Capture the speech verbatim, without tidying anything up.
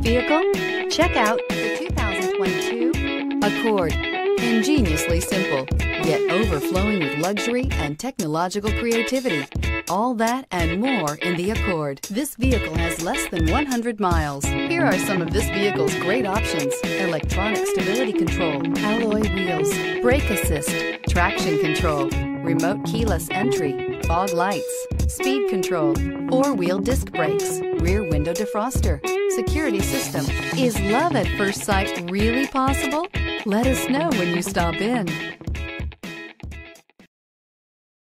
vehicle? Check out the two thousand twenty-two Accord. Ingeniously simple, yet overflowing with luxury and technological creativity. All that and more in the Accord. This vehicle has less than one hundred miles. Here are some of this vehicle's great options: electronic stability control, alloy wheels, brake assist, traction control, remote keyless entry, fog lights, speed control, four-wheel disc brakes, rear window defroster, security system. Is love at first sight really possible? Let us know when you stop in.